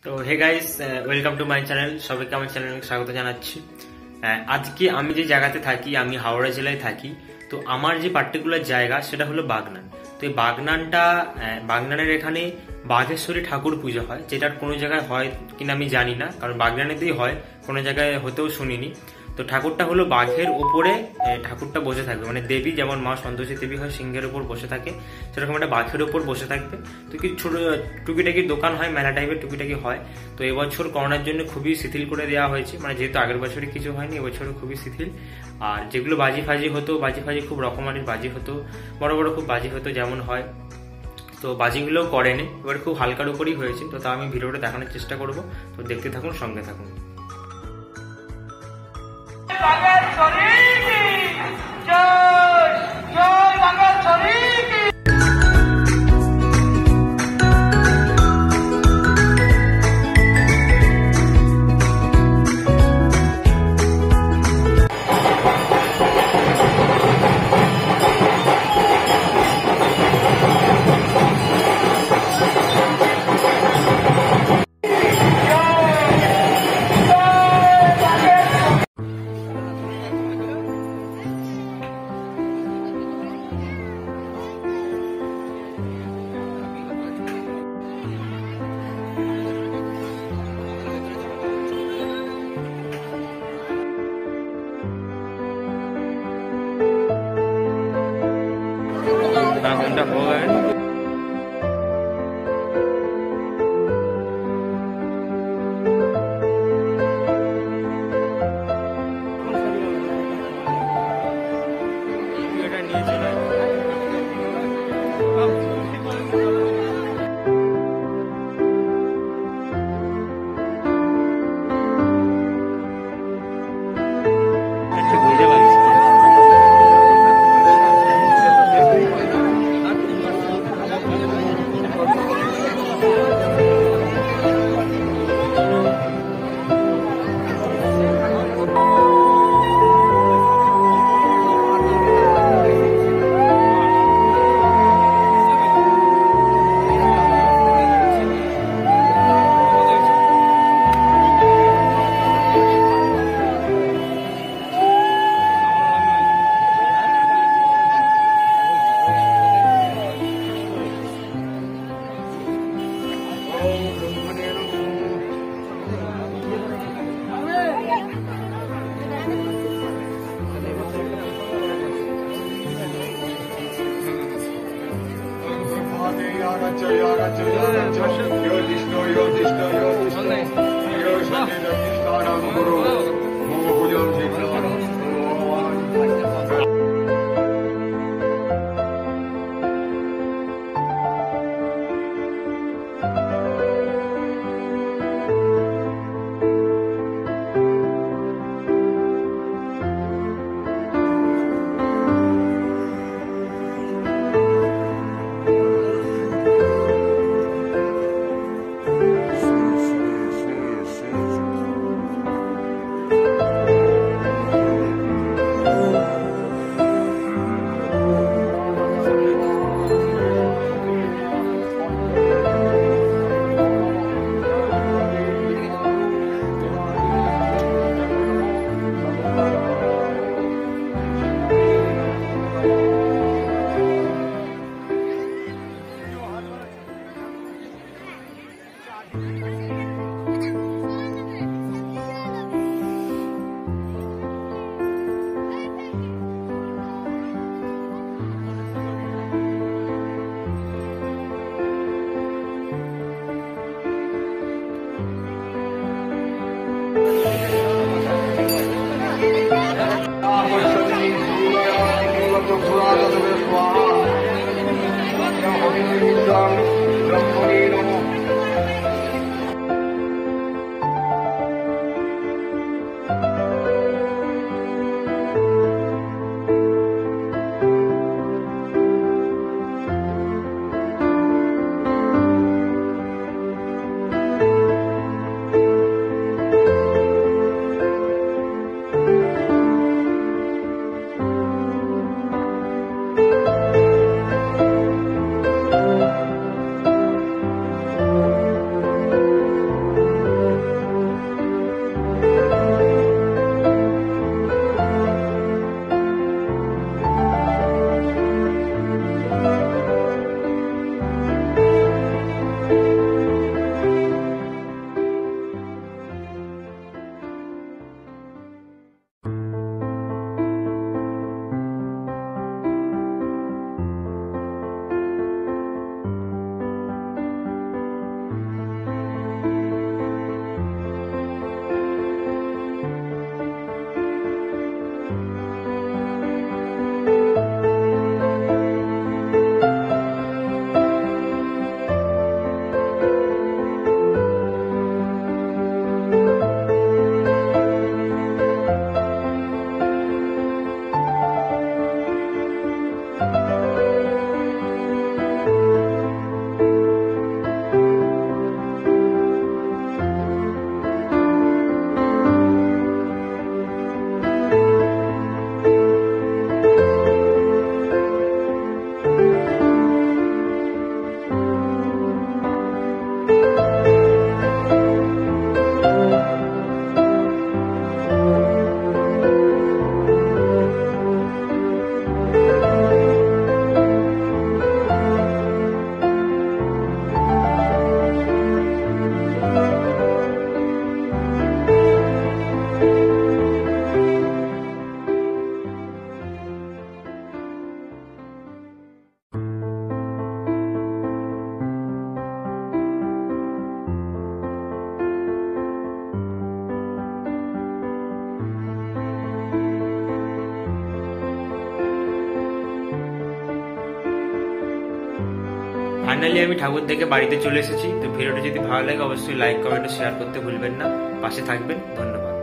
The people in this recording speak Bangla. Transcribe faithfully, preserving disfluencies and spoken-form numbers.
তো hey guys, welcome to my channel. সবাইকে আমার চ্যানেলে স্বাগত জানাচ্ছি। আজকে আমি যে জায়গাতে থাকি, আমি হাওড়া জেলায় থাকি। তো আমার যে পার্টিকুলার জায়গা সেটা হলো বাগনান। তো এই বাগনানটা বাগনানের এখানে বাঘেশ্বরী ঠাকুর পুজো হয়, যেটার কোনো জায়গায় হয় কিনা আমি জানি না, কারণ বাগনানেতেই হয়, কোনো জায়গায় হতেও শুনিনি। তো ঠাকুরটা হলো বাঘের ওপরে ঠাকুরটা বসে থাকবে, মানে দেবী যেমন মা সন্তোষী দেবী হয় সিংহের উপর বসে থাকে, সেরকম একটা বাঘের উপর বসে থাকবে। তো কি ছোট টুকিটাকি দোকান হয়, মেলা টাইপের টুকিটাকি হয়। তো এবছর করোনার জন্য খুবই শিথিল করে দেওয়া হয়েছে, মানে যেহেতু আগের বছরে কিছু হয়নি, এবছরও খুবই শিথিল। আর যেগুলো বাজি ফাজি হতো, বাজি ফাজি খুব রকমারির বাজি হতো, বড় বড় খুব বাজি হতো যেমন হয়, তো বাজিগুলোও করেনি, এবার খুব হালকার উপরই হয়েছে। তো তা আমি ভিডিওটা দেখানোর চেষ্টা করব, তো দেখতে থাকুন, সঙ্গে থাকুন। घंटा हो गए। ফাইনালি আমি ঠাকুর দেখে বাড়িতে চলে এসেছি। তো ভিডিওটা যদি ভালো লাগে অবশ্যই লাইক কমেন্ট শেয়ার করতে ভুলবেন না। পাশে থাকবেন। ধন্যবাদ।